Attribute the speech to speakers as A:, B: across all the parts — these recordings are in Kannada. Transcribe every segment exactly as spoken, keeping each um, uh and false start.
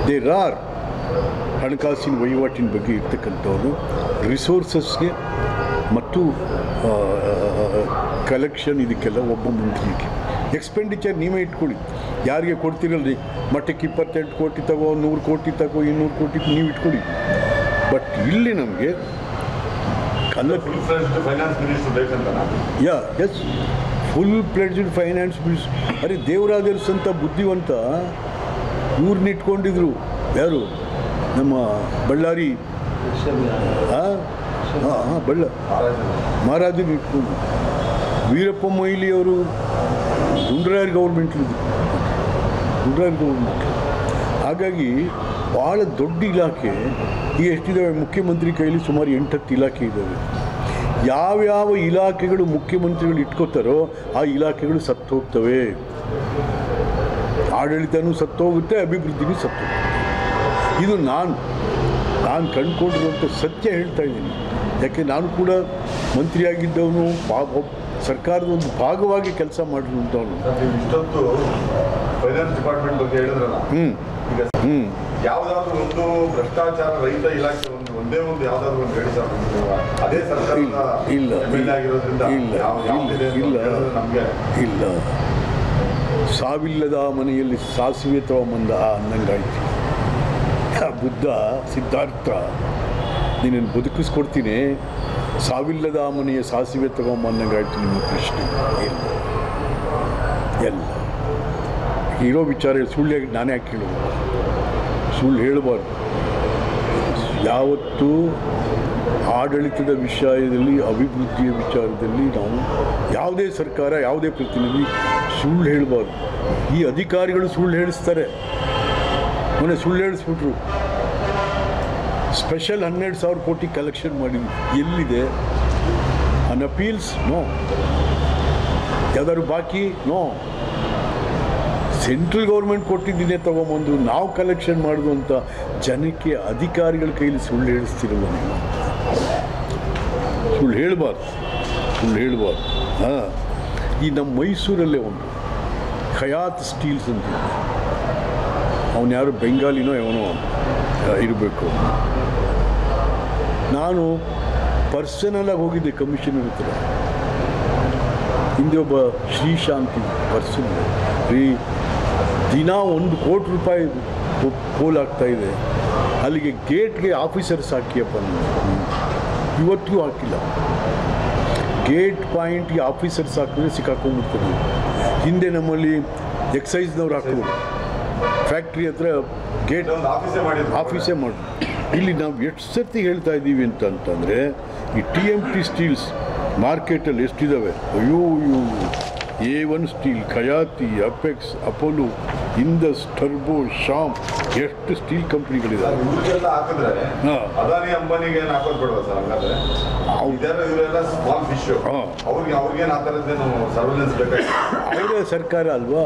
A: ದೇರ್ ಆರ್ ಹಣಕಾಸಿನ ವಹಿವಾಟಿನ ಬಗ್ಗೆ ಇರ್ತಕ್ಕಂಥವ್ರು ರಿಸೋರ್ಸಸ್ಗೆ ಮತ್ತು ಕಲೆಕ್ಷನ್ ಇದಕ್ಕೆಲ್ಲ ಒಬ್ಬ ಮಂತ್ರಿಗೆ ಎಕ್ಸ್ಪೆಂಡಿಚರ್ ನೀವೇ ಇಟ್ಕೊಳ್ಳಿ. ಯಾರಿಗೆ ಕೊಡ್ತಿರಲ್ರಿ, ಮಟ್ಟಕ್ಕೆ ಇಪ್ಪತ್ತೆಂಟು ಕೋಟಿ ತಗೋ, ನೂರು ಕೋಟಿ ತಗೋ, ಇನ್ನೂರು ಕೋಟಿ ನೀವು ಇಟ್ಕೊಳ್ಳಿ. ಬಟ್ ಇಲ್ಲಿ ನಮಗೆ yeah as full pledged finance minister. ಅರೆ ದೇವರಾಜರ್ಸ್ ಅಂತ ಬುದ್ಧಿವಂತ ಇವ್ರನ್ನ ಇಟ್ಕೊಂಡಿದ್ರು. ಯಾರು? ನಮ್ಮ ಬಳ್ಳಾರಿ ಹಾಂ ಹಾಂ ಬಳ್ಳ ಮಹಾರಾಜರು ಇಟ್ಕೊಂಡು. ವೀರಪ್ಪ ಮೊಯ್ಲಿ ಅವರು ಗುಂಡ್ರಾಯರ್ ಗೌರ್ಮೆಂಟ್ಲಿದ್ದು, ಗುಂಡ್ರಾಯರ್ ಗೌರ್ಮೆಂಟ್. ಹಾಗಾಗಿ ಭಾಳ ದೊಡ್ಡ ಇಲಾಖೆ ಈಗ ಎಷ್ಟಿದ್ದಾವೆ ಮುಖ್ಯಮಂತ್ರಿ ಕೈಲಿ ಸುಮಾರು ಎಂಟತ್ತು ಇಲಾಖೆ ಇದ್ದಾವೆ. ಯಾವ್ಯಾವ ಇಲಾಖೆಗಳು ಮುಖ್ಯಮಂತ್ರಿಗಳು ಇಟ್ಕೋತಾರೋ ಆ ಇಲಾಖೆಗಳು ಸತ್ತು ಹೋಗ್ತವೆ. ಆಡಳಿತನೂ ಸತ್ತು ಹೋಗುತ್ತೆ, ಅಭಿವೃದ್ಧಿನೂ ಸತ್ತು ಹೋಗುತ್ತೆ. ಇದು ನಾನು ನಾನು ಕಂಡುಕೊಂಡಿರುವಂಥ ಸತ್ಯ ಹೇಳ್ತಾ ಇದ್ದೀನಿ. ಯಾಕೆ ನಾನು ಕೂಡ ಮಂತ್ರಿಯಾಗಿದ್ದವನು, ಸರ್ಕಾರದ ಒಂದು ಭಾಗವಾಗಿ ಕೆಲಸ ಮಾಡಿರುವಂಥವನು.
B: ಇಷ್ಟೊತ್ತು ಫೈನಾನ್ಸ್ ಡಿಪಾರ್ಟ್ಮೆಂಟ್ ಬಗ್ಗೆ ಹೇಳಿದ್ರಲ್ಲ, ಹ್ಞೂ ಹ್ಞೂ ಯಾವುದಾದ್ರೂ ಒಂದು ಭ್ರಷ್ಟಾಚಾರ ರಹಿತ ಇಲಾಖೆ ಒಂದು ಒಂದೇ ಒಂದು ಯಾವುದಾದ್ರೂ ಒಂದು ಹೇಳಿ ಸರ್. ಅದೇ ಸರ್ಕಾರ
A: ಇಲ್ಲ ಇಲ್ಲ
B: ನಮಗೆ
A: ಇಲ್ಲ. ಸಾವಿಲ್ಲದ ಮನೆಯಲ್ಲಿ ಸಾಸಿವೆ ತಗೊಂಬಂದ ಅನ್ನಂಗಾಯ್ತು. ಬುದ್ಧ ಸಿದ್ಧಾರ್ಥ ನೀನನ್ನು ಬದುಕಿಸ್ಕೊಡ್ತೀನಿ, ಸಾವಿಲ್ಲದ ಮನೆಯ ಸಾಸಿವೆ ತಗೊಂಬಂದಂಗಾಯ್ತು ನಿಮ್ಮ ಪ್ರಶ್ನೆ. ಇಲ್ಲ ಎಲ್ಲ ಇರೋ ವಿಚಾರ ಸುಳ್ಳು ನಾನೇ ಯಾಕೆ ಹೇಳೋದು? ಸುಳ್ಳು ಹೇಳಬಾರ್ದು. ಯಾವತ್ತೂ ಆಡಳಿತದ ವಿಷಯದಲ್ಲಿ, ಅಭಿವೃದ್ಧಿಯ ವಿಚಾರದಲ್ಲಿ ನಾವು ಯಾವುದೇ ಸರ್ಕಾರ, ಯಾವುದೇ ಪ್ರತಿನಿಧಿ ಸುಳ್ಳು ಹೇಳಬಾರ್ದು. ಈ ಅಧಿಕಾರಿಗಳು ಸುಳ್ಳು ಹೇಳಿಸ್ತಾರೆ. ಮೊನ್ನೆ ಸುಳ್ಳು ಹೇಳಿಸ್ಬಿಟ್ರು. ಸ್ಪೆಷಲ್ ಹನ್ನೆರಡು ಸಾವಿರ ಕೋಟಿ ಕಲೆಕ್ಷನ್ ಮಾಡಿದ್ವಿ. ಎಲ್ಲಿದೆ? ಅನ್ ಅಪೀಲ್ಸ್ ನೋ. ಯಾವ್ದಾದ್ರು ಬಾಕಿ ನೋ. ಸೆಂಟ್ರಲ್ ಗೌರ್ಮೆಂಟ್ ಕೊಟ್ಟಿದ್ದೀನಿ ತೊಗೊಂಬಂದು ನಾವು ಕಲೆಕ್ಷನ್ ಮಾಡೋದು ಅಂತ ಜನಕ್ಕೆ ಅಧಿಕಾರಿಗಳ ಕೈಲಿ ಸುಳ್ಳು ಹೇಳಿಸ್ತಿರಲ್ಲ ನೀವು. ಸುಳ್ಳು ಹೇಳಬಾರ್ದು, ಸುಳ್ಳು ಹೇಳಬಾರ್ದು. ಹಾಂ, ಈ ನಮ್ಮ ಮೈಸೂರಲ್ಲೇ ಒಂದು ಖಯಾತ್ ಸ್ಟೀಲ್ಸ್ ಅಂತ, ಅವನು ಯಾರು ಬೆಂಗಾಲಿನೋ ಅವನೋ ಇರಬೇಕು. ನಾನು ಪರ್ಸನಲಾಗಿ ಹೋಗಿದ್ದೆ ಕಮಿಷನರ್ ಹತ್ರ. ಹಿಂದೆ ಒಬ್ಬ ಶ್ರೀಶಾಂತಿ ಪರ್ಸನಲ್ ರೀ, ದಿನ ಒಂದು ಕೋಟಿ ರೂಪಾಯಿ ಪೋಲಾಗ್ತಾಯಿದೆ, ಅಲ್ಲಿಗೆ ಗೇಟ್ಗೆ ಆಫೀಸರ್ಸ್ ಹಾಕಿಯಪ್ಪ. ಇವತ್ತಿಗೂ ಹಾಕಿಲ್ಲ. ಗೇಟ್ ಪಾಯಿಂಟ್ಗೆ ಆಫೀಸರ್ಸ್ ಹಾಕಿದ್ರೆ ಸಿಕ್ಕಾಕೊಂಡ್ಬಿಡ್ತಾರೆ. ಹಿಂದೆ ನಮ್ಮಲ್ಲಿ ಎಕ್ಸೈಸ್ನವ್ರು ಹಾಕೋರು, ಫ್ಯಾಕ್ಟ್ರಿ ಹತ್ರ ಗೇಟ್ ಆಫೀಸೇ ಮಾಡಿ. ಇಲ್ಲಿ ನಾವು ಎಷ್ಟು ಸರ್ತಿ ಹೇಳ್ತಾ ಇದ್ದೀವಿ ಅಂತಂತಂದರೆ, ಈ ಟಿ ಎಮ್ ಟಿ ಸ್ಟೀಲ್ಸ್ ಮಾರ್ಕೆಟಲ್ಲಿ ಎಷ್ಟಿದ್ದಾವೆ. ಅಯ್ಯೋ ಅಯ್ಯೋ, A one steel, Khyati, Apex, Apollo, Indus, Turbo, Shyam, ಎಷ್ಟು ಸ್ಟೀಲ್ ಕಂಪ್ನಿಗಳಿದ್ದಾವೆ. ಅವರೇ ಸರ್ಕಾರ ಅಲ್ವಾ?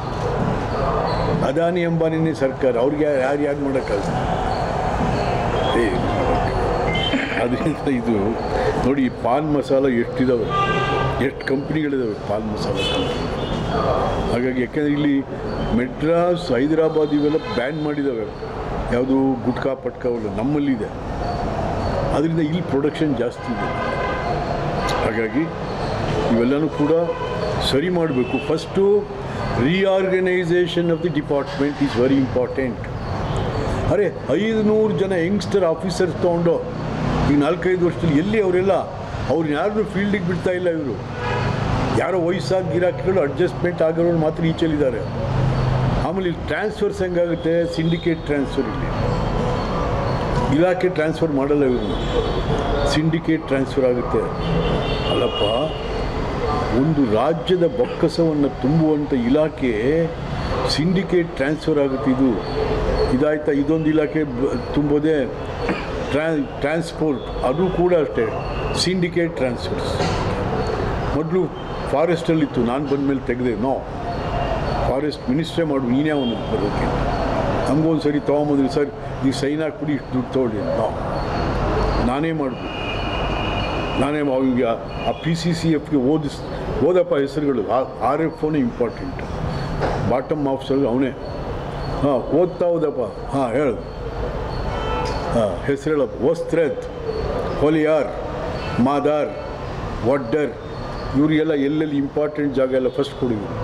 A: ಅದಾನಿ ಅಂಬಾನಿನೇ ಸರ್ಕಾರ. ಅವ್ರಿಗೆ ಯಾರು ಯಾರು ಮಾಡೋಕ್ಕಾಗಲ್ಲ. ಏ ಅದರಿಂದ ಇದು ನೋಡಿ, ಪಾನ್ ಮಸಾಲ ಎಷ್ಟಿದ್ದಾವೆ, ಎಷ್ಟು ಕಂಪ್ನಿಗಳಿದ್ದಾವೆ ಪಾನ್ ಮಸಾಲ ಕಂಪ್ನಿ. ಹಾಗಾಗಿ ಯಾಕೆಂದರೆ ಇಲ್ಲಿ ಮೆಡ್ರಾಸ್, ಹೈದರಾಬಾದ್ ಇವೆಲ್ಲ ಬ್ಯಾನ್ ಮಾಡಿದ್ದಾವೆ. ಯಾವುದು ಗುಟ್ಕಾ ಪಟ್ಕಾ ಅವೆಲ್ಲ ನಮ್ಮಲ್ಲಿದೆ. ಅದರಿಂದ ಇಲ್ಲಿ ಪ್ರೊಡಕ್ಷನ್ ಜಾಸ್ತಿ ಇದೆ. ಹಾಗಾಗಿ ಇವೆಲ್ಲನೂ ಕೂಡ ಸರಿ ಮಾಡಬೇಕು. First reorganisation of the department is very important. ಅರೆ ಐದುನೂರು ಜನ ಯಂಗ್ಸ್ಟರ್ ಆಫೀಸರ್ಸ್ ತೊಗೊಂಡು ಈಗ ನಾಲ್ಕೈದು ವರ್ಷದಲ್ಲಿ ಎಲ್ಲಿ ಅವರೆಲ್ಲ? ಅವ್ರನ್ನ ಯಾರನ್ನೂ ಫೀಲ್ಡಿಗೆ ಬಿಡ್ತಾ ಇಲ್ಲ ಇವರು. ಯಾರೋ ವಯಸ್ಸಾದ ಗಿರಾಕಿಗಳು ಅಡ್ಜಸ್ಟ್ಮೆಂಟ್ ಆಗಿರೋರು ಮಾತ್ರ ಈಚೆಲಿದ್ದಾರೆ. ಆಮೇಲೆ ಇಲ್ಲಿ ಟ್ರಾನ್ಸ್ಫರ್ಸ್ ಹೆಂಗಾಗುತ್ತೆ? Syndicate transfer. ಇಲ್ಲಿ ಇಲಾಖೆ ಟ್ರಾನ್ಸ್ಫರ್ ಮಾಡಲ್ಲ ಇವರು, ಸಿಂಡಿಕೇಟ್ ಟ್ರಾನ್ಸ್ಫರ್ ಆಗುತ್ತೆ. ಅಲ್ಲಪ್ಪ, ಒಂದು ರಾಜ್ಯದ ಬೊಕ್ಕಸವನ್ನು ತುಂಬುವಂಥ ಇಲಾಖೆ ಸಿಂಡಿಕೇಟ್ ಟ್ರಾನ್ಸ್ಫರ್ ಆಗುತ್ತೆ. ಇದು ಇದಾಯ್ತಾ? ಇದೊಂದು ಇಲಾಖೆ ತುಂಬೋದೇ ಟ್ರಾ ಟ್ರಾನ್ಸ್ಪೋರ್ಟ್, ಅದು ಕೂಡ ಅಷ್ಟೇ ಸಿಂಡಿಕೇಟ್ ಟ್ರಾನ್ಸ್ಫರ್ಸ್. ಮೊದಲು ಫಾರೆಸ್ಟಲ್ಲಿತ್ತು, ನಾನು ಬಂದ ಮೇಲೆ ತೆಗೆದೆ. ನೋ, ಫಾರೆಸ್ಟ್ ಮಿನಿಸ್ಟ್ರೇ ಮಾಡು, ನೀನೇ ಅವನು ಬರೋಕ್ಕೆ. ನಮಗೊಂದು ಸರಿ ತೊಗೊಂಬಂದ್ರಿ, ಸರ್ ನೀವು ಸೈನ್ ಹಾಕ್ಬಿಡಿ, ಇಷ್ಟು ದುಡ್ಡು ತೊಗೊಳ್ಳಿ. ನೋ, ನಾನೇ ಮಾಡಬೇಕು, ನಾನೇ ಅವಿಗೆ ಆ ಪಿ ಸಿ ಸಿ ಎಫ್ಗೆ ಓದಿಸ್ ಓದಪ್ಪ ಹೆಸರುಗಳು. ಆರ್ ಎಫ್ ಓನೇ ಇಂಪಾರ್ಟೆಂಟ್, ಬಾಟಮ್ ಆಫೀಸರ್ ಅವನೇ. ಹಾಂ ಓದ್ತಾ ಹೋದಪ್ಪ ಹಾಂ ಹೇಳು ಹಾಂ ಹೆಸರು ಹೇಳಪ್ಪ ವಸ್ತ್ರದ್ ಹೊಲಿಯಾರ್ ಮಾದಾರ್ ವಡ್ಡರ್ ಇವರಿಗೆಲ್ಲ ಎಲ್ಲೆಲ್ಲಿ ಇಂಪಾರ್ಟೆಂಟ್ ಜಾಗ ಎಲ್ಲ ಫಸ್ಟ್ ಕೊಡಿದ್ರು.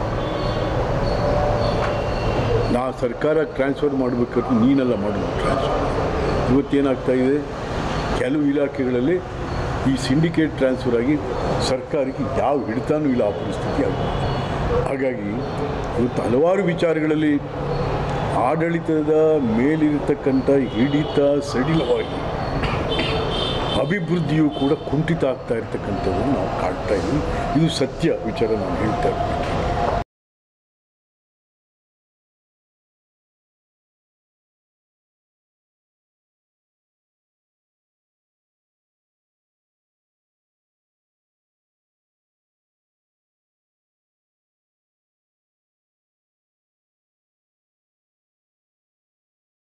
A: ನಾ ಸರ್ಕಾರ ಟ್ರಾನ್ಸ್ಫರ್ ಮಾಡಬೇಕಾದ್ರೆ ನೀನೆಲ್ಲ ಮಾಡಬೇಕು ಟ್ರಾನ್ಸ್ಫರ್. ಇವತ್ತೇನಾಗ್ತಾಯಿದೆ, ಕೆಲವು ಇಲಾಖೆಗಳಲ್ಲಿ ಈ ಸಿಂಡಿಕೇಟ್ ಟ್ರಾನ್ಸ್ಫರ್ ಆಗಿ ಸರ್ಕಾರಕ್ಕೆ ಯಾವ ಹಿಡಿತಾನೂ ಇಲ್ಲ, ಆ ಪರಿಸ್ಥಿತಿ ಆಗಿದೆ. ಹಾಗಾಗಿ ಇವತ್ತು ಹಲವಾರು ವಿಚಾರಗಳಲ್ಲಿ ಆಡಳಿತದ ಮೇಲಿರತಕ್ಕಂಥ ಹಿಡಿತ ಸಡಿಲವಾಗಿ ಅಭಿವೃದ್ಧಿಯು ಕೂಡ ಕುಂಠಿತ ಆಗ್ತಾ ಇರ್ತಕ್ಕಂಥದ್ದನ್ನು ನಾವು ಕಾಣ್ತಾ ಇದ್ದೀವಿ. ಇದು ಸತ್ಯ ವಿಚಾರ ನಾನು ಹೇಳ್ತಾ ಇದ್ದೀನಿ.